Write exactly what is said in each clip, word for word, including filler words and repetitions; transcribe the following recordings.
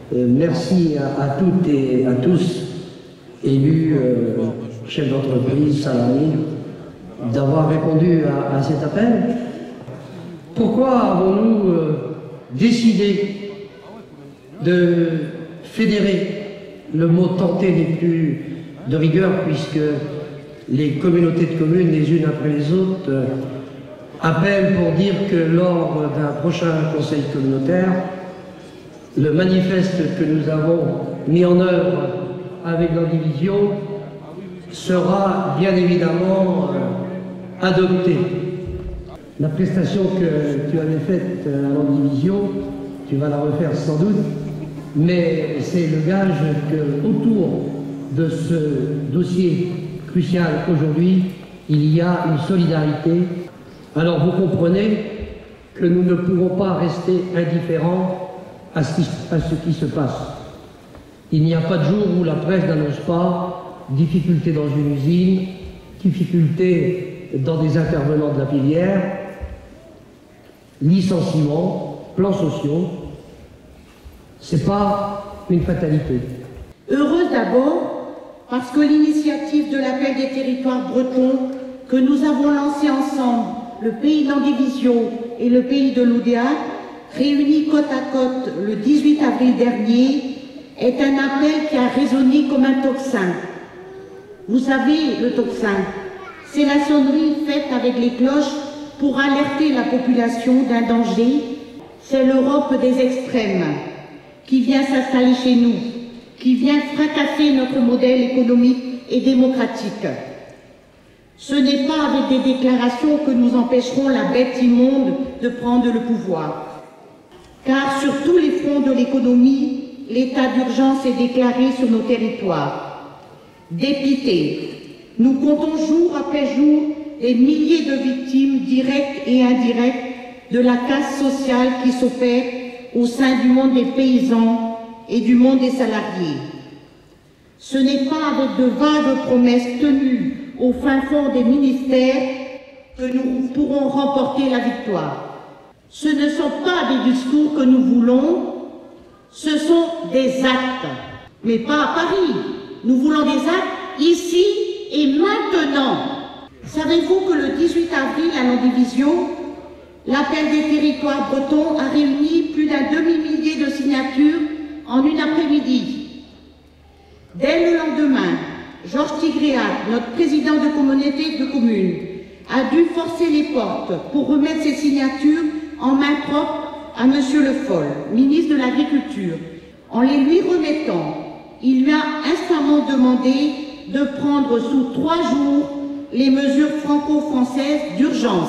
Euh, merci à, à toutes et à tous, élus, euh, chefs d'entreprise, salariés, d'avoir répondu à, à cet appel. Pourquoi avons-nous euh, décidé de fédérer? Le mot tenter n'est plus de rigueur puisque les communautés de communes, les unes après les autres, euh, appellent pour dire que lors d'un prochain conseil communautaire, le manifeste que nous avons mis en œuvre avec l'Andivision sera bien évidemment euh, adopté. La prestation que tu avais faite à l'Andivision, tu vas la refaire sans doute, mais c'est le gage que autour de ce dossier crucial aujourd'hui, il y a une solidarité. Alors vous comprenez que nous ne pouvons pas rester indifférents à ce qui, à ce qui se passe. Il n'y a pas de jour où la presse n'annonce pas difficultés dans une usine, difficultés dans des intervenants de la filière, licenciements, plans sociaux. C'est pas une fatalité. Heureuse d'abord parce que l'initiative de l'appel des territoires bretons que nous avons lancé ensemble, le pays d'Andivision et le pays de l'Oudéa, réunis côte à côte le dix-huit avril dernier, est un appel qui a résonné comme un tocsin. Vous savez, le tocsin, c'est la sonnerie faite avec les cloches pour alerter la population d'un danger. C'est l'Europe des extrêmes qui vient s'installer chez nous, qui vient fracasser notre modèle économique et démocratique. Ce n'est pas avec des déclarations que nous empêcherons la bête immonde de prendre le pouvoir. Car sur tous les fronts de l'économie, l'état d'urgence est déclaré sur nos territoires. Dépité, nous comptons jour après jour les milliers de victimes directes et indirectes de la casse sociale qui s'opère au sein du monde des paysans et du monde des salariés. Ce n'est pas avec de vagues promesses tenues au fin fond des ministères que nous pourrons remporter la victoire. Ce ne sont pas des discours que nous voulons, ce sont des actes. Mais pas à Paris. Nous voulons des actes ici et maintenant. Savez-vous que le dix-huit avril à l'Andivision, l'appel des territoires bretons a réuni plus d'un demi-millier de signatures en une après-midi. Dès le lendemain, Georges Tigréac, notre président de communauté de communes, a dû forcer les portes pour remettre ses signatures en main propre à M. Le Foll, ministre de l'Agriculture. En les lui remettant, il lui a instamment demandé de prendre sous trois jours les mesures franco-françaises d'urgence.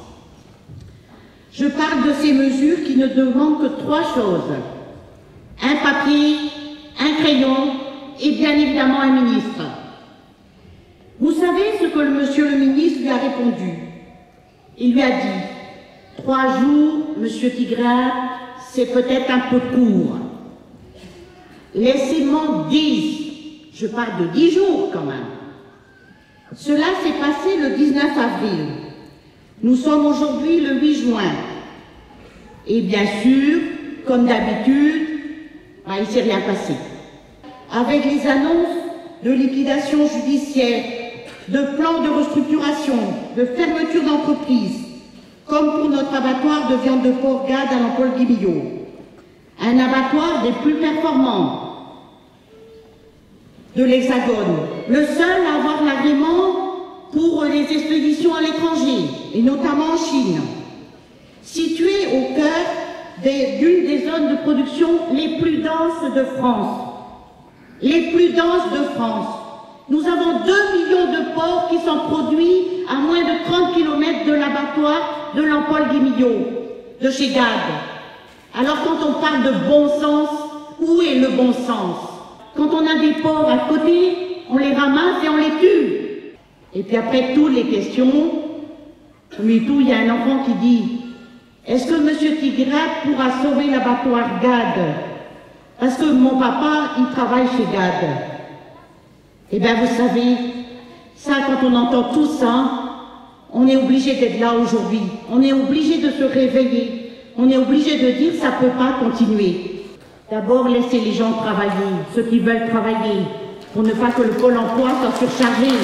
Je parle de ces mesures qui ne demandent que trois choses. Un papier, un crayon et bien évidemment un ministre. Vous savez ce que le monsieur le ministre lui a répondu? Il lui a dit, trois jours, monsieur Tigréac, c'est peut-être un peu court. Laissez-moi dix. Je parle de dix jours quand même. Cela s'est passé le dix-neuf avril. Nous sommes aujourd'hui le huit juin. Et bien sûr, comme d'habitude, bah, il ne s'est rien passé. Avec les annonces de liquidation judiciaire, de plans de restructuration, de fermeture d'entreprises, comme pour notre abattoir de viande de porc Gade à Lampol-Guimillot, un abattoir des plus performants de l'Hexagone, le seul à avoir l'agrément pour les expéditions à l'étranger, et notamment en Chine, situé au cœur d'une des zones de production les plus denses de France. Les plus denses de France. Nous avons deux millions de porcs qui sont produits à moins de trente kilomètres de l'abattoir de Lampol-Guimillot, de chez Gade. Alors quand on parle de bon sens, où est le bon sens? Quand on a des porcs à côté, on les ramasse et on les tue. Et puis après toutes les questions, mais tout, il y a un enfant qui dit, est-ce que M. Tigréac pourra sauver l'abattoir Gade? Parce que mon papa, il travaille chez Gade. Eh bien, vous savez, ça, quand on entend tout ça, on est obligé d'être là aujourd'hui. On est obligé de se réveiller. On est obligé de dire, ça ne peut pas continuer. D'abord, laisser les gens travailler, ceux qui veulent travailler, pour ne pas que le Pôle emploi soit surchargé.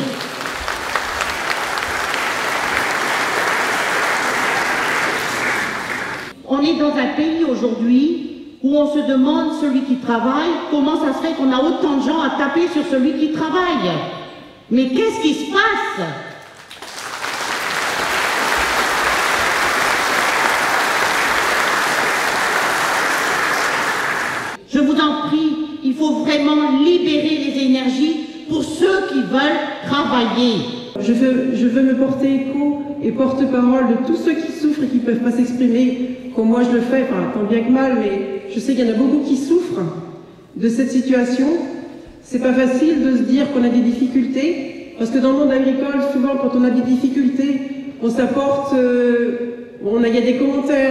On est dans un pays aujourd'hui où on se demande, celui qui travaille, comment ça se fait qu'on a autant de gens à taper sur celui qui travaille. Mais qu'est-ce qui se passe ? Je vous en prie, il faut vraiment libérer les énergies pour ceux qui veulent travailler. Je veux, je veux me porter écho et porte-parole de tous ceux qui souffrent et qui ne peuvent pas s'exprimer comme moi je le fais, enfin tant bien que mal, mais je sais qu'il y en a beaucoup qui souffrent de cette situation. C'est pas facile de se dire qu'on a des difficultés, parce que dans le monde agricole, souvent quand on a des difficultés, on s'apporte, euh, on a, il y a des commentaires,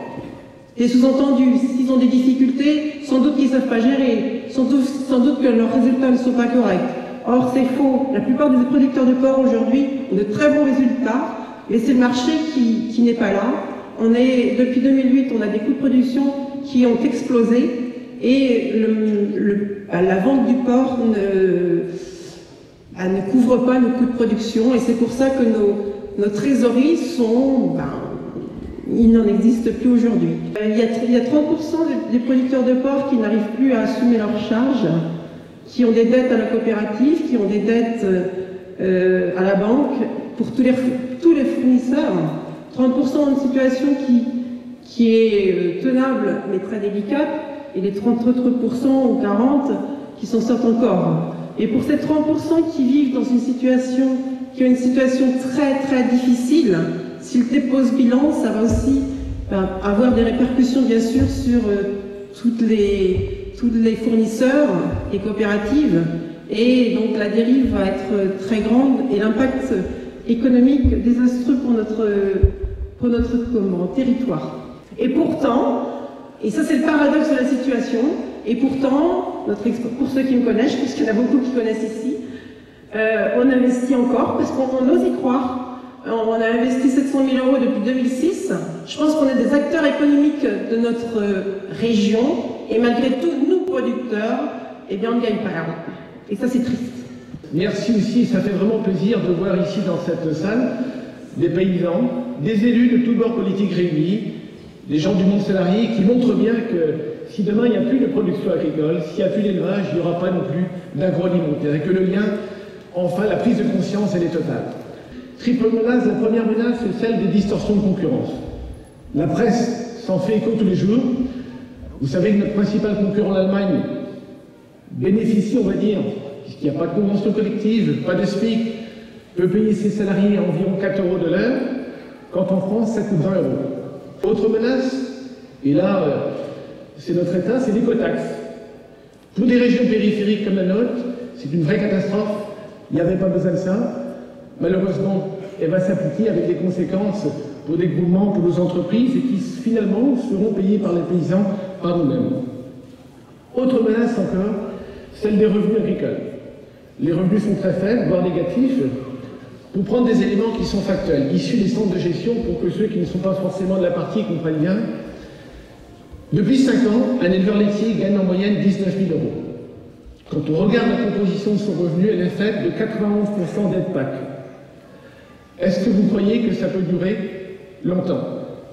des sous-entendus. S'ils ont des difficultés, sans doute qu'ils ne savent pas gérer, sans doute, sans doute que leurs résultats ne sont pas corrects. Or, c'est faux. La plupart des producteurs de porc aujourd'hui ont de très bons résultats, mais c'est le marché qui, qui n'est pas là. On est, depuis deux mille huit, on a des coûts de production qui ont explosé et le, le, la vente du porc ne, elle ne couvre pas nos coûts de production, et c'est pour ça que nos, nos trésoreries sont... Ben, il n'en existe plus aujourd'hui. Il y a, il y a trente pour cent des producteurs de porc qui n'arrivent plus à assumer leurs charges, qui ont des dettes à la coopérative, qui ont des dettes euh, à la banque, pour tous les, tous les fournisseurs. trente pour cent ont une situation qui, qui est tenable mais très délicate, et les trente autres pour cent ou quarante pour cent qui s'en sortent encore. Et pour ces trente pour cent qui vivent dans une situation, qui ont une situation très très difficile, s'ils déposent bilan, ça va aussi ben, avoir des répercussions bien sûr sur euh, toutes les, tous les fournisseurs et coopératives, et donc la dérive va être très grande et l'impact économique désastreux pour notre, pour notre comment, territoire. Et pourtant, et ça c'est le paradoxe de la situation, et pourtant, notre, pour ceux qui me connaissent, puisqu'il y en a beaucoup qui connaissent ici, euh, on investit encore parce qu'on ose y croire. On a investi sept cent mille euros depuis deux mille six. Je pense qu'on est des acteurs économiques de notre région, et malgré tout, nous producteurs, eh bien on ne gagne pas la route. Et ça c'est triste. Merci aussi, ça fait vraiment plaisir de voir ici dans cette salle des paysans, des élus de tous bords politiques réunis, des gens du monde salarié qui montrent bien que si demain il n'y a plus de production agricole, s'il n'y a plus d'élevage, il n'y aura pas non plus d'agroalimentaire, et que le lien, enfin la prise de conscience, elle est totale. Triple menace, la première menace, c'est celle des distorsions de concurrence. La presse s'en fait écho tous les jours. Vous savez que notre principal concurrent, l'Allemagne, bénéficie, on va dire, puisqu'il n'y a pas de convention collective, pas de S M I C, peut payer ses salariés à environ quatre euros de l'heure, quand en France, ça coûte vingt euros. Autre menace, et là, euh, c'est notre État, c'est l'écotaxe. Pour des régions périphériques comme la nôtre, c'est une vraie catastrophe. Il n'y avait pas besoin de ça. Malheureusement, elle va s'appliquer avec des conséquences pour des groupements, pour nos entreprises, et qui finalement seront payés par les paysans, par nous-mêmes. Autre menace encore, celle des revenus agricoles. Les revenus sont très faibles, voire négatifs. Pour prendre des éléments qui sont factuels, issus des centres de gestion, pour que ceux qui ne sont pas forcément de la partie comprennent bien, depuis cinq ans, un éleveur laitier gagne en moyenne dix-neuf mille euros. Quand on regarde la composition de son revenu, elle est faite de quatre-vingt-onze pour cent d'aides P A C. Est-ce que vous croyez que ça peut durer longtemps?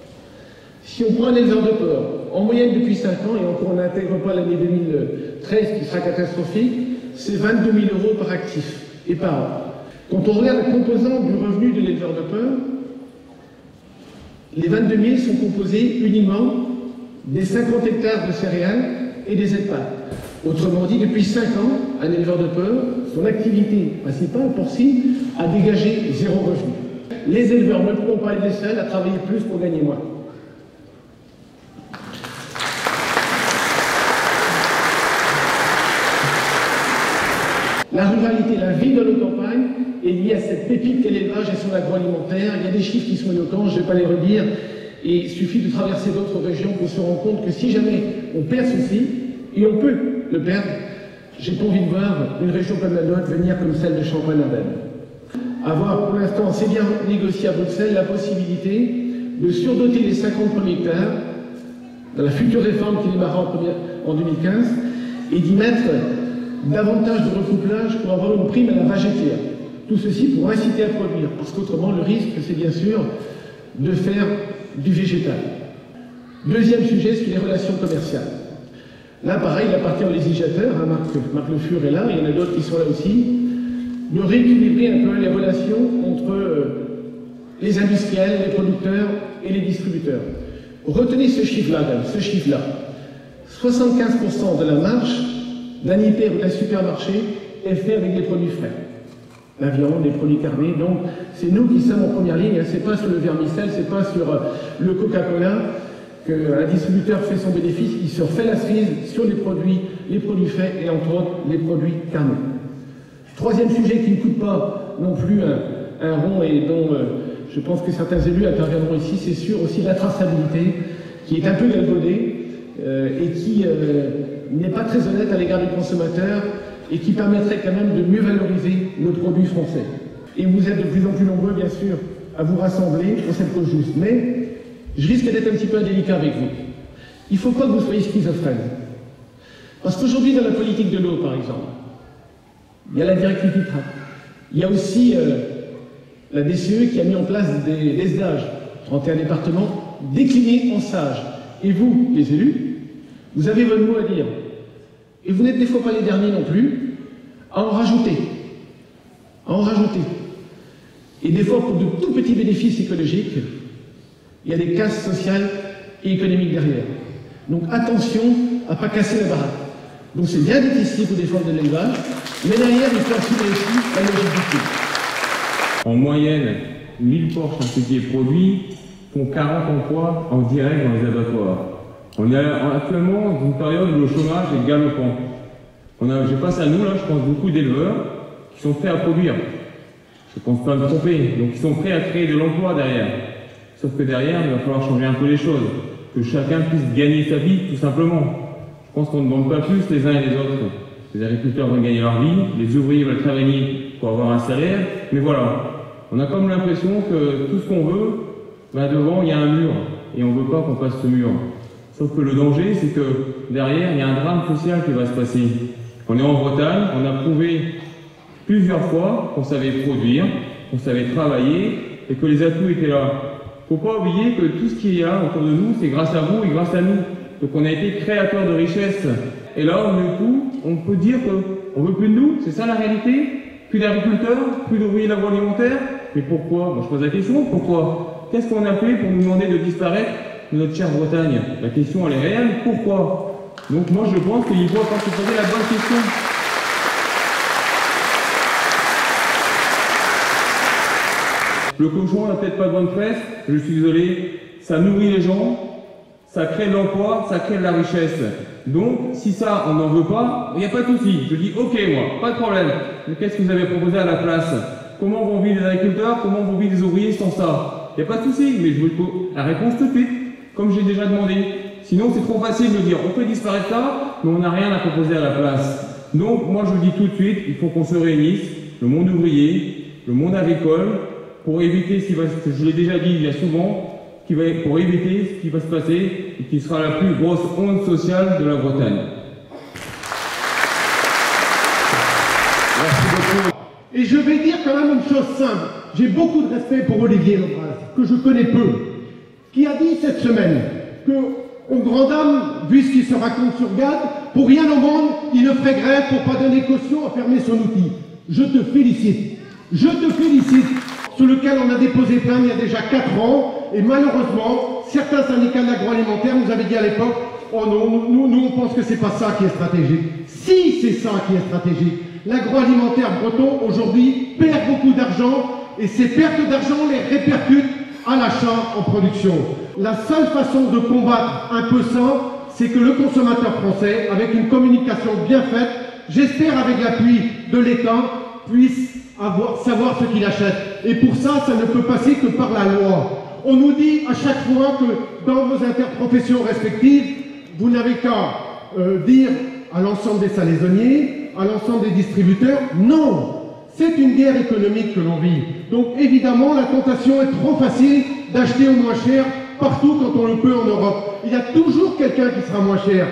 Si on prend un éleveur de porc, en moyenne depuis cinq ans, et encore on n'intègre pas l'année deux mille treize qui sera catastrophique, c'est vingt-deux mille euros par actif et par an. Quand on regarde la composante du revenu de l'éleveur de porc, les vingt-deux mille sont composés uniquement des cinquante hectares de céréales et des aides P A C. Autrement dit, depuis cinq ans, un éleveur de porc, son activité principale, porcine, a dégagé zéro revenu. Les éleveurs ne pourront pas être les seuls à travailler plus pour gagner moins. La ruralité, la vie de nos campagnes est liée à cette pépite qu'est l'élevage et son agroalimentaire. Il y a des chiffres qui sont éloquents, je ne vais pas les redire, et il suffit de traverser d'autres régions pour se rendre compte que si jamais on perd ceci, et on peut le perdre, j'ai pas envie de voir une région comme la nôtre venir comme celle de Champagne-Ardenne. Avoir pour l'instant, c'est bien négocié à Bruxelles, la possibilité de surdoter les cinquante premiers hectares dans la future réforme qui démarrera en, première, en deux mille quinze, et d'y mettre davantage de recouplage pour avoir une prime à la vache laitière. Tout ceci pour inciter à produire, parce qu'autrement le risque c'est bien sûr de faire du végétal. Deuxième sujet, c'est les relations commerciales. Là pareil, il appartient aux législateurs, hein, Marc, Marc Le Fur est là, il y en a d'autres qui sont là aussi, de rééquilibrer un peu les relations entre euh, les industriels, les producteurs et les distributeurs. Retenez ce chiffre-là, ce chiffre-là. soixante-quinze pour cent de la marge d'un hyper ou d'un supermarché est fait avec des produits frais. La viande, les produits carnés, donc c'est nous qui sommes en première ligne, c'est pas sur le vermicelle, c'est pas sur euh, le Coca-Cola qu'un distributeur fait son bénéfice, il se refait la cerise sur les produits, les produits frais et entre autres les produits carnés. Troisième sujet qui ne coûte pas non plus un, un rond et dont euh, je pense que certains élus interviendront ici, c'est sûr aussi la traçabilité qui est un peu galvaudée euh, et qui euh, n'est pas très honnête à l'égard du consommateur et qui permettrait quand même de mieux valoriser nos produits français. Et vous êtes de plus en plus nombreux, bien sûr, à vous rassembler pour cette cause juste. Mais je risque d'être un petit peu indélicat avec vous. Il ne faut pas que vous soyez schizophrène. Parce qu'aujourd'hui, dans la politique de l'eau, par exemple, il y a la directive ITRA. Il y a aussi euh, la D C E qui a mis en place des, des S D A G, trente et un départements, déclinés en sages. Et vous, les élus, vous avez votre mot à dire. Et vous n'êtes des fois pas les derniers non plus à en rajouter. À en rajouter. Et des fois, pour de tout petits bénéfices écologiques, il y a des casses sociales et économiques derrière. Donc attention à ne pas casser la baraque. Donc c'est bien d'être ici pour défendre de l'élevage, mais derrière, il faut assumer aussi la logique du prix. En moyenne, mille porcs charcutiers produits font quarante emplois en direct dans les abattoirs. On est actuellement dans une période où le chômage est galopant. On a, je passe à nous, là, je pense beaucoup d'éleveurs qui sont prêts à produire. Je pense pas me tromper. Donc ils sont prêts à créer de l'emploi derrière. Sauf que derrière, il va falloir changer un peu les choses. Que chacun puisse gagner sa vie, tout simplement. Je pense qu'on ne demande pas plus les uns et les autres. Les agriculteurs veulent gagner leur vie, les ouvriers veulent travailler pour avoir un salaire, mais voilà. On a comme l'impression que tout ce qu'on veut, ben devant il y a un mur, et on ne veut pas qu'on passe ce mur. Sauf que le danger, c'est que derrière, il y a un drame social qui va se passer. On est en Bretagne, on a prouvé plusieurs fois qu'on savait produire, qu'on savait travailler, et que les atouts étaient là. Il ne faut pas oublier que tout ce qu'il y a autour de nous, c'est grâce à vous et grâce à nous. Donc on a été créateurs de richesses. Et là, du coup, on peut dire qu'on ne veut plus de nous, c'est ça la réalité? Plus d'agriculteurs, plus d'ouvriers de l'agroalimentaire. Mais pourquoi? Moi je pose la question, pourquoi? Qu'est-ce qu'on a fait pour nous demander de disparaître de notre chère Bretagne? La question elle est réelle, pourquoi? Donc moi je pense qu'il faut encore se poser la bonne question. Le cochon n'a peut-être pas de bonne presse, je suis désolé, ça nourrit les gens, ça crée de l'emploi, ça crée de la richesse. Donc, si ça, on n'en veut pas, il n'y a pas de souci. Je dis, ok, moi, pas de problème. Mais qu'est-ce que vous avez proposé à la place? Comment vont vivre les agriculteurs? Comment vont vivre les ouvriers sans ça? Il n'y a pas de souci, mais je veux la réponse tout de suite, comme j'ai déjà demandé. Sinon, c'est trop facile de dire, on fait disparaître ça, mais on n'a rien à proposer à la place. Donc, moi, je dis tout de suite, il faut qu'on se réunisse, le monde ouvrier, le monde agricole, pour éviter ce qui va, je l'ai déjà dit il y a souvent, qui va, pour éviter ce qui va se passer et qui sera la plus grosse onde sociale de la Bretagne. Merci beaucoup. Et je vais dire quand même une chose simple. J'ai beaucoup de respect pour Olivier Lebras, que je connais peu, qui a dit cette semaine que, aux grandes dames, vu ce qui se raconte sur Gad, pour rien au monde, il ne ferait grève pour pas donner caution à fermer son outil. Je te félicite. Je te félicite. Sur lequel on a déposé plainte il y a déjà quatre ans, et malheureusement, certains syndicats de l'agroalimentaire nous avaient dit à l'époque, oh non, nous, nous on pense que c'est pas ça qui est stratégique. Si c'est ça qui est stratégique. L'agroalimentaire breton aujourd'hui perd beaucoup d'argent, et ces pertes d'argent les répercutent à l'achat en production. La seule façon de combattre un peu ça, c'est que le consommateur français, avec une communication bien faite, j'espère avec l'appui de l'État, puisse avoir, savoir ce qu'il achète. Et pour ça, ça ne peut passer que par la loi. On nous dit à chaque fois que dans vos interprofessions respectives, vous n'avez qu'à euh, dire à l'ensemble des salaisonniers, à l'ensemble des distributeurs, non, c'est une guerre économique que l'on vit. Donc évidemment, la tentation est trop facile d'acheter au moins cher partout quand on le peut en Europe. Il y a toujours quelqu'un qui sera moins cher.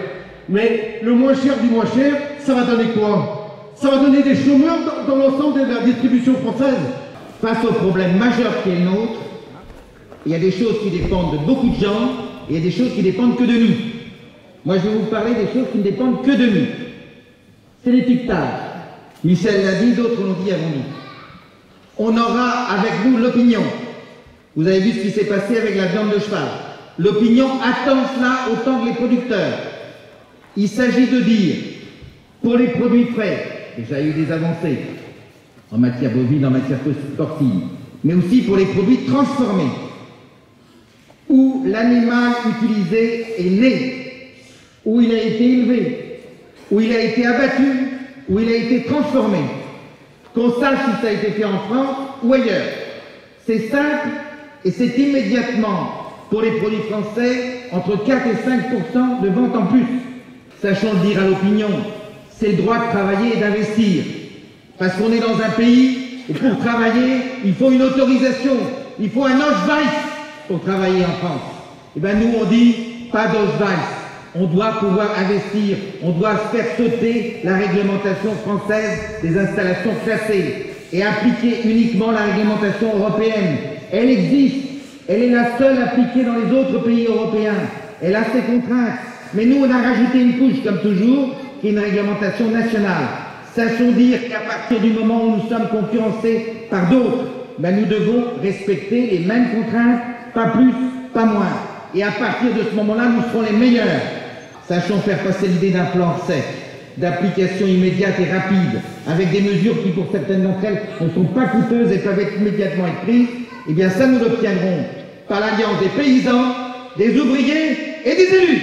Mais le moins cher du moins cher, ça va donner quoi? Ça va donner des chômeurs dans, dans l'ensemble de la distribution française. Face au problème majeur qui est le nôtre, il y a des choses qui dépendent de beaucoup de gens et il y a des choses qui dépendent que de nous. Moi, je vais vous parler des choses qui ne dépendent que de nous. C'est l'étiquetage. Michel l'a dit, d'autres l'ont dit avant nous. On aura avec nous l'opinion. Vous avez vu ce qui s'est passé avec la viande de cheval. L'opinion attend cela autant que les producteurs. Il s'agit de dire, pour les produits frais, déjà il y a eu des avancées en matière bovine, en matière porcine, mais aussi pour les produits transformés, où l'animal utilisé est né, où il a été élevé, où il a été abattu, où il a été transformé. Qu'on sache si ça a été fait en France ou ailleurs. C'est simple et c'est immédiatement, pour les produits français, entre quatre et cinq pour cent de vente en plus. Sachons le dire à l'opinion, c'est le droit de travailler et d'investir. Parce qu'on est dans un pays où pour travailler, il faut une autorisation, il faut un Ausweis pour travailler en France. Et bien nous on dit, pas d'Ausweis. On doit pouvoir investir, on doit faire sauter la réglementation française des installations classées et appliquer uniquement la réglementation européenne. Elle existe, elle est la seule appliquée dans les autres pays européens. Elle a ses contraintes, mais nous on a rajouté une couche comme toujours, qui est une réglementation nationale. Sachons dire qu'à partir du moment où nous sommes concurrencés par d'autres, ben nous devons respecter les mêmes contraintes, pas plus, pas moins. Et à partir de ce moment-là, nous serons les meilleurs. Sachons faire passer l'idée d'un plan sec, d'application immédiate et rapide, avec des mesures qui, pour certaines d'entre elles, ne sont pas coûteuses et peuvent être immédiatement être prises. Eh bien, ça, nous l'obtiendrons par l'alliance des paysans, des ouvriers et des élus.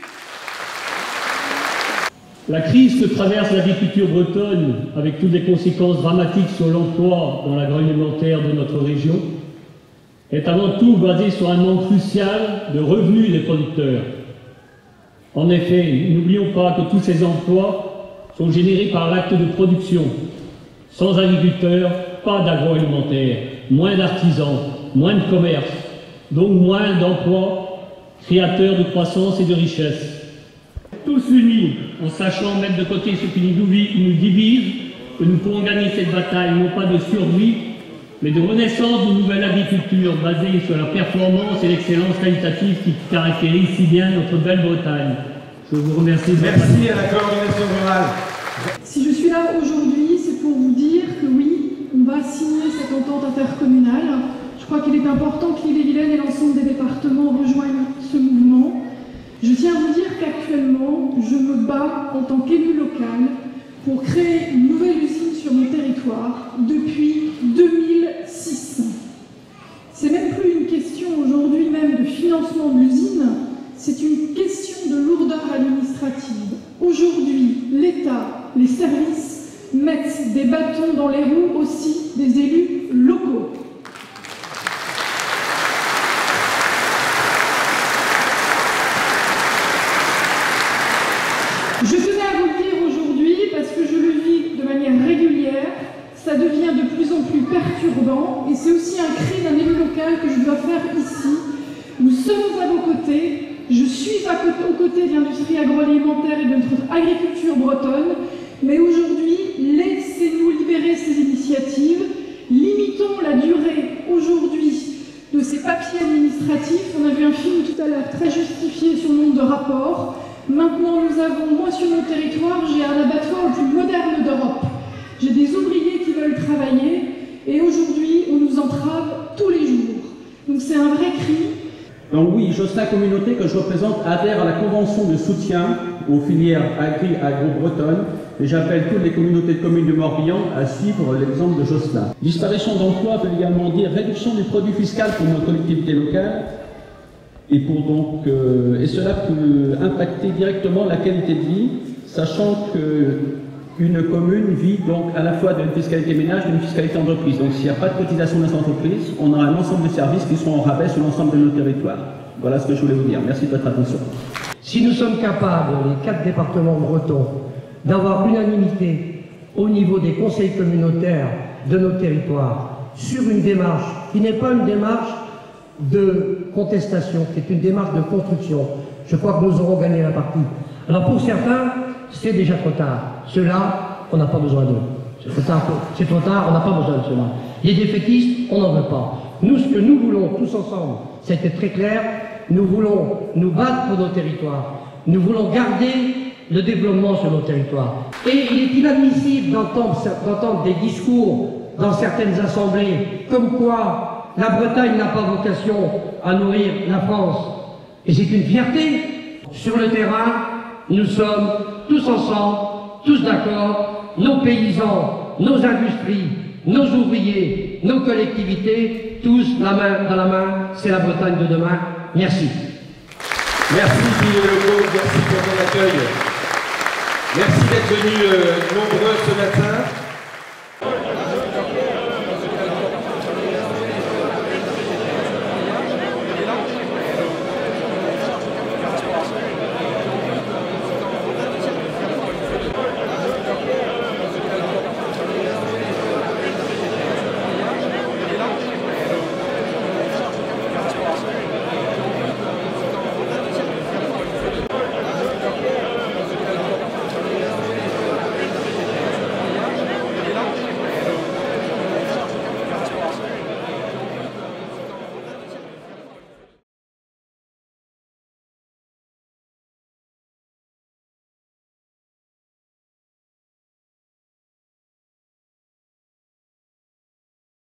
La crise que traverse l'agriculture bretonne, avec toutes les conséquences dramatiques sur l'emploi dans l'agroalimentaire de notre région, est avant tout basée sur un manque crucial de revenus des producteurs. En effet, n'oublions pas que tous ces emplois sont générés par l'acte de production. Sans agriculteurs, pas d'agroalimentaire, moins d'artisans, moins de commerce, donc moins d'emplois créateurs de croissance et de richesse. Tous unis, en sachant mettre de côté ce qui nous divise, que nous pourrons gagner cette bataille non pas de survie, mais de renaissance d'une nouvelle agriculture basée sur la performance et l'excellence qualitative qui caractérise si bien notre belle Bretagne. Je vous remercie. De Merci à la coordination rurale. Si je suis là aujourd'hui, c'est pour vous dire que oui, on va signer cette entente intercommunale. Je crois qu'il est important qu'Ille-et-Vilaine et l'ensemble des départements rejoignent ce mouvement. Je tiens à vous dire qu'actuellement, je me bats en tant qu'élu local pour créer une nouvelle usine sur mon territoire depuis deux mille six. C'est même plus une question aujourd'hui même de financement de l'usine, c'est une question de lourdeur administrative. Aujourd'hui, l'État, les services mettent des bâtons dans les roues aussi des élus locaux. Je tenais à vous le dire aujourd'hui parce que je le vis de manière régulière, ça devient de plus en plus perturbant et c'est aussi un cri d'un élu local que je dois faire ici. Nous sommes à vos côtés, je suis à côté, aux côtés de l'industrie agroalimentaire et de notre agriculture bretonne, mais aujourd'hui, laissez-nous libérer ces initiatives, limitons la durée aujourd'hui de ces papiers administratifs. On a vu un film tout à l'heure très justifié sur le nombre de rapports. Maintenant, nous avons, moi sur mon territoire, j'ai un abattoir le plus moderne d'Europe. J'ai des ouvriers qui veulent travailler et aujourd'hui, on nous entrave tous les jours. Donc c'est un vrai cri. Donc oui, Josselin Communauté que je représente adhère à la convention de soutien aux filières agri-agro-bretonnes et j'appelle toutes les communautés de communes du Morbihan à suivre l'exemple de Josselin. Disparition d'emplois veut également dire réduction du produit fiscal pour nos collectivités locales. Et, pour donc, euh, et cela peut impacter directement la qualité de vie, sachant qu'une commune vit donc à la fois d'une fiscalité ménage et d'une fiscalité entreprise. Donc s'il n'y a pas de cotisation dans cette entreprise, on aura un ensemble de services qui seront en rabais sur l'ensemble de nos territoires. Voilà ce que je voulais vous dire. Merci de votre attention. Si nous sommes capables, les quatre départements bretons, d'avoir unanimité au niveau des conseils communautaires de nos territoires sur une démarche qui n'est pas une démarche de contestation, qui est une démarche de construction. Je crois que nous aurons gagné la partie. Alors pour certains, c'est déjà trop tard. Ceux-là, on n'a pas besoin d'eux. C'est trop tard, c'est trop tard, on n'a pas besoin de ceux-là. Les défaitistes, on n'en veut pas. Nous, ce que nous voulons, tous ensemble, c'était très clair, nous voulons nous battre pour nos territoires. Nous voulons garder le développement sur nos territoires. Et il est inadmissible d'entendre, d'entendre des discours dans certaines assemblées, comme quoi la Bretagne n'a pas vocation à nourrir la France. Et c'est une fierté. Sur le terrain, nous sommes tous ensemble, tous d'accord, nos paysans, nos industries, nos ouvriers, nos collectivités, tous la main dans la main, c'est la Bretagne de demain. Merci. Merci Gilles Legault, merci pour ton accueil. Merci d'être venus euh, nombreux ce matin.